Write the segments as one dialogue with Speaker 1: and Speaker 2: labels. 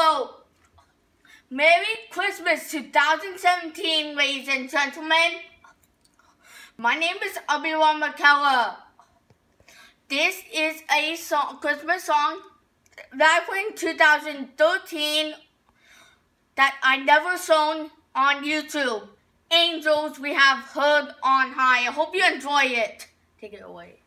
Speaker 1: So, Merry Christmas 2017, ladies and gentlemen. My name is Abhiram Akella. This is a Christmas song that I put in 2013 that I never shown on YouTube. Angels we have heard on high. I hope you enjoy it. Take it away.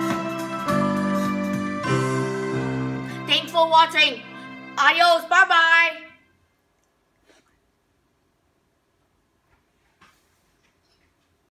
Speaker 1: Thanks for watching. Adios. Bye-bye.